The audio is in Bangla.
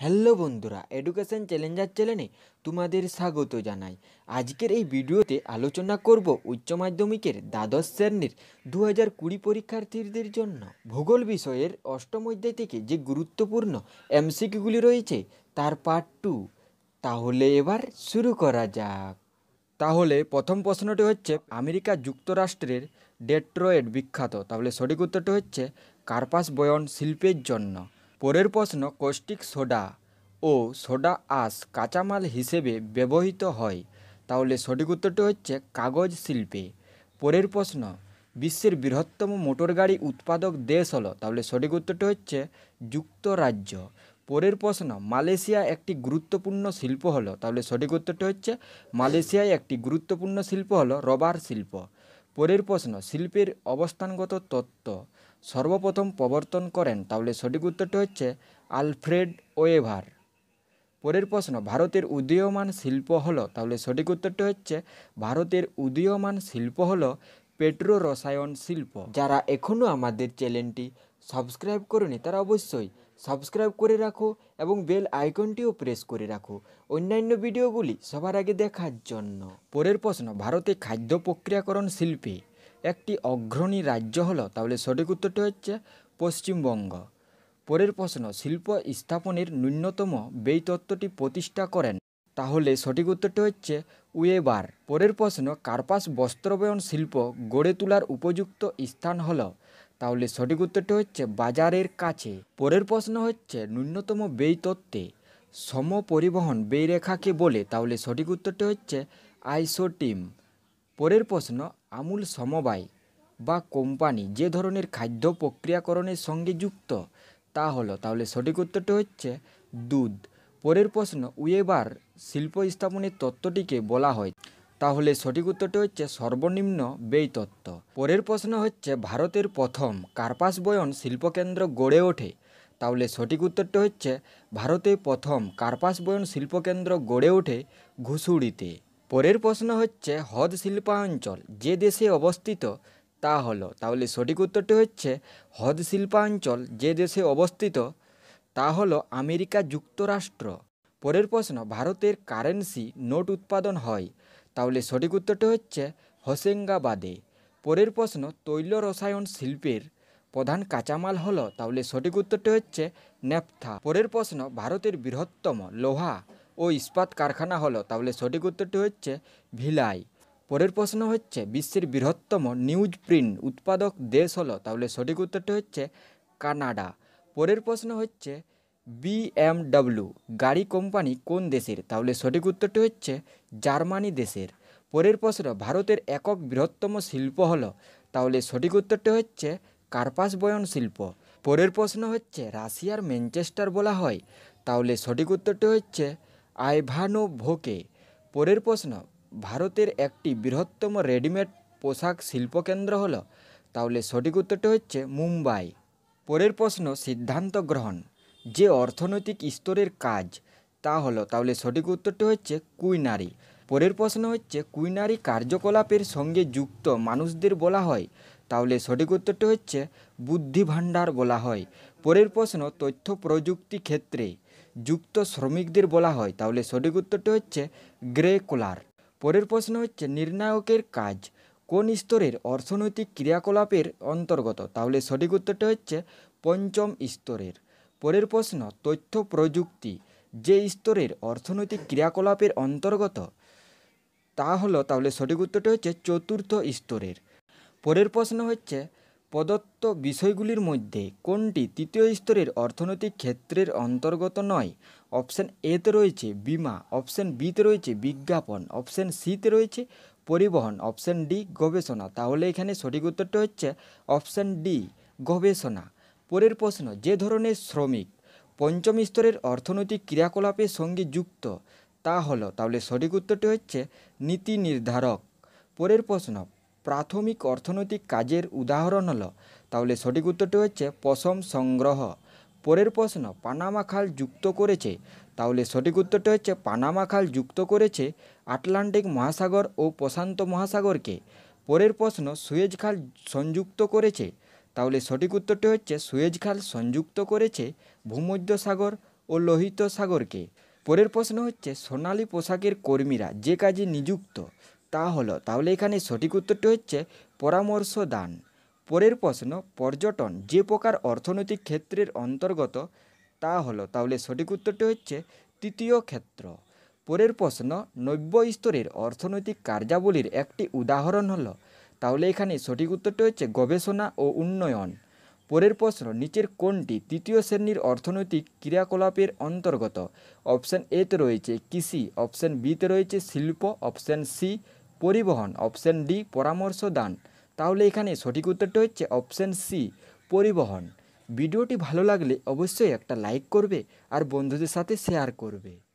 হ্যালো বন্ধুরা, এডুকেশন চ্যালেঞ্জার চ্যানেলে তোমাদের স্বাগত জানাই। আজকের এই ভিডিওতে আলোচনা করব উচ্চ মাধ্যমিকের দ্বাদশ শ্রেণীর 2020 পরীক্ষার্থীদের জন্য ভূগোল বিষয়ের অষ্টম অধ্যায় থেকে যে গুরুত্বপূর্ণ এমসিকিউগুলি রয়েছে তার পার্ট 2। তাহলে এবার শুরু করা যাক। তাহলে প্রথম প্রশ্নটি হচ্ছে, আমেরিকা যুক্তরাষ্ট্রের ডেট্রয়েট বিখ্যাত। তাহলে সঠিক উত্তরটি হচ্ছে কার্পাস বয়ন শিল্পের জন্য। পরের প্রশ্ন, কস্টিক সোডা ও সোডা আঁশ কাঁচামাল হিসেবে ব্যবহৃত হয়। তাহলে সঠিক উত্তরটি হচ্ছে কাগজ শিল্পে। পরের প্রশ্ন, বিশ্বের বৃহত্তম মোটরগাড়ি উৎপাদক দেশ হলো। তাহলে সঠিক উত্তরটি হচ্ছে যুক্তরাজ্য। পরের প্রশ্ন, মালয়েশিয়া একটি গুরুত্বপূর্ণ শিল্প হলো। তাহলে সঠিক উত্তরটি হচ্ছে মালয়েশিয়ায় একটি গুরুত্বপূর্ণ শিল্প হলো রবার শিল্প। পরের প্রশ্ন, শিল্পের অবস্থানগত তত্ত্ব সর্বপ্রথম প্রবর্তন করেন। তাহলে সঠিক উত্তরটি হচ্ছে আলফ্রেড ওয়েভার। পরের প্রশ্ন, ভারতের উদীয়মান শিল্প হলো। তাহলে সঠিক উত্তরটি হচ্ছে ভারতের উদীয়মান শিল্প হলো পেট্রো রসায়ন শিল্প। যারা এখনও আমাদের চ্যানেলটি সাবস্ক্রাইব করেনি তারা অবশ্যই সাবস্ক্রাইব করে রাখো এবং বেল আইকনটিও প্রেস করে রাখো অন্যান্য ভিডিওগুলি সবার আগে দেখার জন্য। পরের প্রশ্ন, ভারতে খাদ্য প্রক্রিয়াকরণ শিল্পে একটি অগ্রণী রাজ্য হলো। তাহলে সঠিক উত্তরটি হচ্ছে পশ্চিমবঙ্গ। পরের প্রশ্ন, শিল্প স্থাপনের ন্যূনতম ব্যয় তত্ত্বটি প্রতিষ্ঠা করেন। তাহলে সঠিক উত্তরটি হচ্ছে ওয়েবার। পরের প্রশ্ন, কার্পাস বস্ত্রবয়ন শিল্প গড়ে তোলার উপযুক্ত স্থান হলো। তাহলে সঠিক উত্তরটি হচ্ছে বাজারের কাছে। পরের প্রশ্ন হচ্ছে, ন্যূনতম ব্যয় তত্ত্বে সমপরিবহন ব্যয়রেখাকে বলে। তাহলে সঠিক উত্তরটি হচ্ছে আইসোটিম। পরের প্রশ্ন, আমূল সমবায় বা কোম্পানি যে ধরনের খাদ্য প্রক্রিয়াকরণের সঙ্গে যুক্ত তা হলো। তাহলে সঠিক উত্তরটি হচ্ছে দুধ। পরের প্রশ্ন, ওয়েবার শিল্প স্থাপনের তত্ত্বটিকে বলা হয়। তাহলে সঠিক উত্তরটি হচ্ছে সর্বনিম্ন ব্যয় তত্ত্ব। পরের প্রশ্ন হচ্ছে, ভারতের প্রথম কার্পাস বয়ন শিল্পকেন্দ্র গড়ে ওঠে। তাহলে সঠিক উত্তরটি হচ্ছে ভারতে প্রথম কার্পাস বয়ন শিল্পকেন্দ্র গড়ে ওঠে ঘুষুড়িতে। পরের প্রশ্ন হচ্ছে, হ্রদ শিল্পাঞ্চল যে দেশে অবস্থিত তা হলো। তাহলে সঠিক উত্তরটি হচ্ছে হ্রদ শিল্পাঞ্চল যে দেশে অবস্থিত তা হলো আমেরিকা যুক্তরাষ্ট্র। পরের প্রশ্ন, ভারতের কারেন্সি নোট উৎপাদন হয়। তাহলে সঠিক উত্তরটি হচ্ছে হোশেঙ্গাবাদে। পরের প্রশ্ন, তৈল রসায়ন শিল্পের প্রধান কাঁচামাল হলো। তাহলে সঠিক উত্তরটি হচ্ছে ন্যাপথা। পরের প্রশ্ন, ভারতের বৃহত্তম লোহা ও ইস্পাত কারখানা হলো। তাহলে সঠিক উত্তরটি হচ্ছে ভিলাই। পরের প্রশ্ন হচ্ছে, বিশ্বের বৃহত্তম নিউজ প্রিন্ট উৎপাদক দেশ হলো। তাহলে সঠিক উত্তরটি হচ্ছে কানাডা। পরের প্রশ্ন হচ্ছে, BMW গাড়ি কোম্পানি কোন দেশের? তাহলে সঠিক উত্তরটি হচ্ছে জার্মানি দেশের। পরের প্রশ্ন, ভারতের একক বৃহত্তম শিল্প হলো। তাহলে সঠিক উত্তরটি হচ্ছে কার্পাস বয়ন শিল্প। পরের প্রশ্ন হচ্ছে, রাশিয়ার ম্যানচেস্টার বলা হয়। তাহলে সঠিক উত্তরটি হচ্ছে আইভানোভোকে। পরের প্রশ্ন, ভারতের একটি বৃহত্তম রেডিমেড পোশাক শিল্পকেন্দ্র হলো। তাহলে সঠিক উত্তরটি হচ্ছে মুম্বাই। পরের প্রশ্ন, সিদ্ধান্ত গ্রহণ যে অর্থনৈতিক স্তরের কাজ তা হলো। তাহলে সঠিক উত্তরটি হচ্ছে কুইনারি। পরের প্রশ্ন হচ্ছে, কুইনারি কার্যকলাপের সঙ্গে যুক্ত মানুষদের বলা হয়। তাহলে সঠিক উত্তরটি হচ্ছে বুদ্ধিভাণ্ডার বলা হয়। পরের প্রশ্ন, তথ্য প্রযুক্তি ক্ষেত্রে যুক্ত শ্রমিকদের বলা হয়। তাহলে সঠিক উত্তরটি হচ্ছে গ্রে কোলার। পরের প্রশ্ন হচ্ছে, নির্ণায়কের কাজ কোন স্তরের অর্থনৈতিক ক্রিয়াকলাপের অন্তর্গত? তাহলে সঠিক উত্তরটি হচ্ছে পঞ্চম স্তরের। পরের প্রশ্ন, তথ্য প্রযুক্তি যে স্তরের অর্থনৈতিক ক্রিয়াকলাপের অন্তর্গত তা হলো। তাহলে সঠিক উত্তরটি হচ্ছে চতুর্থ স্তরের। পরের প্রশ্ন হচ্ছে, প্রদত্ত বিষয়গুলির মধ্যে কোনটি তৃতীয় স্তরের অর্থনৈতিক ক্ষেত্রের অন্তর্গত নয়? অপশান এতে রয়েছে বিমা, অপশান বিতে রয়েছে বিজ্ঞাপন, অপশান সিতে রয়েছে পরিবহন, অপশান ডি গবেষণা। তাহলে এখানে সঠিক উত্তরটি হচ্ছে অপশান ডি গবেষণা। পরের প্রশ্ন, যে ধরনের শ্রমিক পঞ্চম স্তরের অর্থনৈতিক ক্রিয়াকলাপের সঙ্গে যুক্ত তা হলো। তাহলে সঠিক উত্তরটি হচ্ছে নীতি নির্ধারক। পরের প্রশ্ন, প্রাথমিক অর্থনৈতিক কাজের উদাহরণ হলো। তাহলে সঠিক উত্তরটি হচ্ছে পশম সংগ্রহ। পরের প্রশ্ন, পানামা খাল যুক্ত করেছে। তাহলে সঠিক উত্তরটি হচ্ছে পানামা খাল যুক্ত করেছে আটলান্টিক মহাসাগর ও প্রশান্ত মহাসাগরকে। পরের প্রশ্ন, সুয়েজ খাল সংযুক্ত করেছে। তাহলে সঠিক উত্তরটি হচ্ছে সুয়েজ খাল সংযুক্ত করেছে ভূমধ্যসাগর ও ও লোহিত সাগরকে। পরের প্রশ্ন হচ্ছে সোনালী পোশাকের কর্মীরা যে কাজে নিযুক্ত তা হলো, তাহলে এখানে সঠিক উত্তরটি হচ্ছে পরামর্শ দান। পরের প্রশ্ন পর্যটন যে প্রকার অর্থনৈতিক ক্ষেত্রের অন্তর্গত তা হলো, তাহলে সঠিক উত্তরটি হচ্ছে তৃতীয় ক্ষেত্র। পরের প্রশ্ন নব্য স্তরের অর্থনৈতিক কার্যাবলীর একটি উদাহরণ হলো, তাহলে এখানে সঠিক উত্তরটি হচ্ছে গবেষণা ও উন্নয়ন। পরের প্রশ্ন নিচের কোনটি তৃতীয় শ্রেণীর অর্থনৈতিক ক্রিয়াকলাপের অন্তর্গত? অপশান এতে রয়েছে কৃষি, অপশান বিতে রয়েছে শিল্প, অপশান সি পরিবহন, অপশান ডি পরামর্শ দান। তাহলে এখানে সঠিক উত্তরটি হচ্ছে অপশান সি পরিবহন। ভিডিওটি ভালো লাগলে অবশ্যই একটা লাইক করবে আর বন্ধুদের সাথে শেয়ার করবে।